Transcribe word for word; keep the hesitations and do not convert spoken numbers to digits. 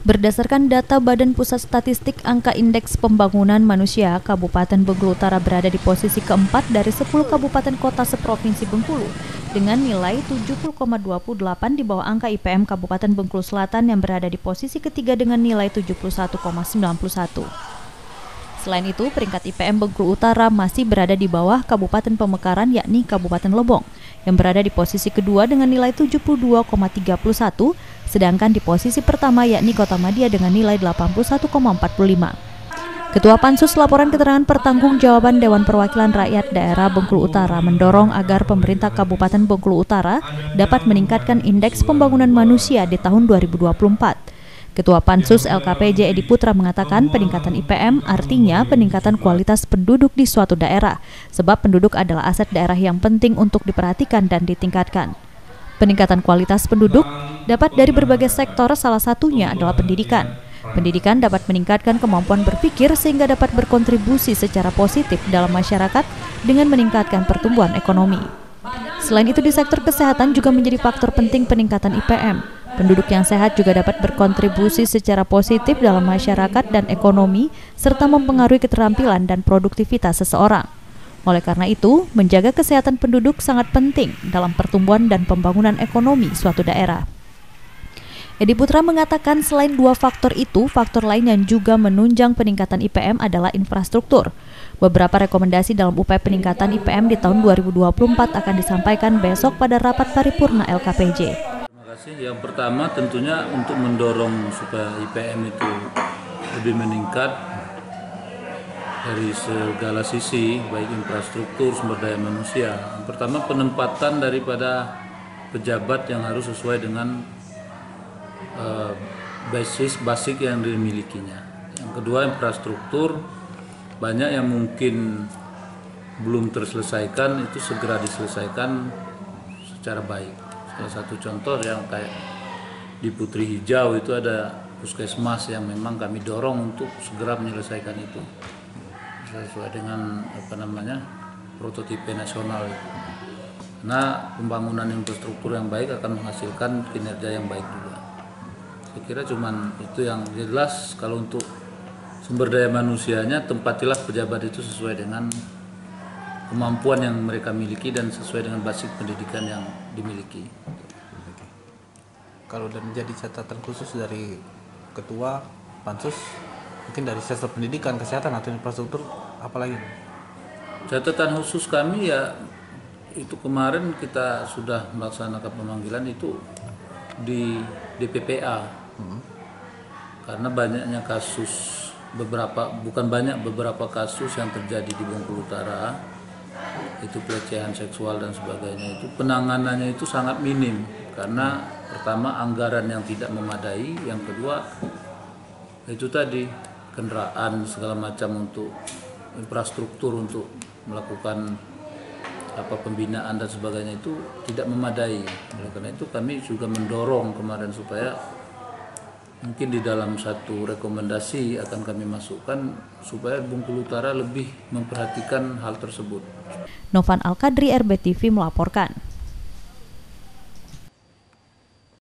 Berdasarkan data Badan Pusat Statistik, angka Indeks Pembangunan Manusia, Kabupaten Bengkulu Utara berada di posisi keempat dari sepuluh kabupaten kota seprovinsi Bengkulu dengan nilai tujuh puluh koma dua delapan di bawah angka I P M Kabupaten Bengkulu Selatan yang berada di posisi ketiga dengan nilai tujuh puluh satu koma sembilan satu. Selain itu, peringkat I P M Bengkulu Utara masih berada di bawah Kabupaten Pemekaran yakni Kabupaten Lebong yang berada di posisi kedua dengan nilai tujuh puluh dua koma tiga satu, sedangkan di posisi pertama yakni Kota Madia dengan nilai delapan puluh satu koma empat lima. Ketua Pansus Laporan Keterangan Pertanggungjawaban Dewan Perwakilan Rakyat Daerah Bengkulu Utara mendorong agar pemerintah Kabupaten Bengkulu Utara dapat meningkatkan indeks pembangunan manusia di tahun dua ribu dua puluh empat. Ketua Pansus L K P J Edi Putra mengatakan peningkatan I P M artinya peningkatan kualitas penduduk di suatu daerah, sebab penduduk adalah aset daerah yang penting untuk diperhatikan dan ditingkatkan. Peningkatan kualitas penduduk dapat dari berbagai sektor, salah satunya adalah pendidikan. Pendidikan dapat meningkatkan kemampuan berpikir sehingga dapat berkontribusi secara positif dalam masyarakat dengan meningkatkan pertumbuhan ekonomi. Selain itu, di sektor kesehatan juga menjadi faktor penting peningkatan I P M. Penduduk yang sehat juga dapat berkontribusi secara positif dalam masyarakat dan ekonomi, serta mempengaruhi keterampilan dan produktivitas seseorang. Oleh karena itu, menjaga kesehatan penduduk sangat penting dalam pertumbuhan dan pembangunan ekonomi suatu daerah. Edi Putra mengatakan selain dua faktor itu, faktor lain yang juga menunjang peningkatan I P M adalah infrastruktur. Beberapa rekomendasi dalam upaya peningkatan I P M di tahun dua ribu dua puluh empat akan disampaikan besok pada rapat paripurna L K P J. Yang pertama tentunya untuk mendorong supaya I P M itu lebih meningkat dari segala sisi, baik infrastruktur, sumber daya manusia. Yang pertama penempatan daripada pejabat yang harus sesuai dengan uh, basis basic yang dimilikinya. Yang kedua infrastruktur, banyak yang mungkin belum terselesaikan itu segera diselesaikan secara baik. Salah satu contoh yang kayak di Putri Hijau itu ada puskesmas yang memang kami dorong untuk segera menyelesaikan itu sesuai dengan apa namanya prototipe nasional. Nah, pembangunan infrastruktur yang baik akan menghasilkan kinerja yang baik juga. Saya kira cuman itu yang jelas. Kalau untuk sumber daya manusianya, tempatilah pejabat itu sesuai dengan kemampuan yang mereka miliki dan sesuai dengan basis pendidikan yang dimiliki. Kalau dan menjadi catatan khusus dari Ketua Pansus, mungkin dari sektor pendidikan, kesehatan atau infrastruktur, apalagi? Catatan khusus kami ya itu kemarin kita sudah melaksanakan pemanggilan itu di D P P A, hmm. karena banyaknya kasus beberapa bukan banyak beberapa kasus yang terjadi di Bengkulu Utara. Itu pelecehan seksual dan sebagainya, itu penanganannya itu sangat minim karena pertama anggaran yang tidak memadai, yang kedua itu tadi kendaraan segala macam untuk infrastruktur untuk melakukan apa pembinaan dan sebagainya itu tidak memadai. Oleh karena itu kami juga mendorong kemarin supaya mungkin di dalam satu rekomendasi akan kami masukkan supaya Bengkulu Utara lebih memperhatikan hal tersebut. Novan Al-Kadri, R B T V melaporkan.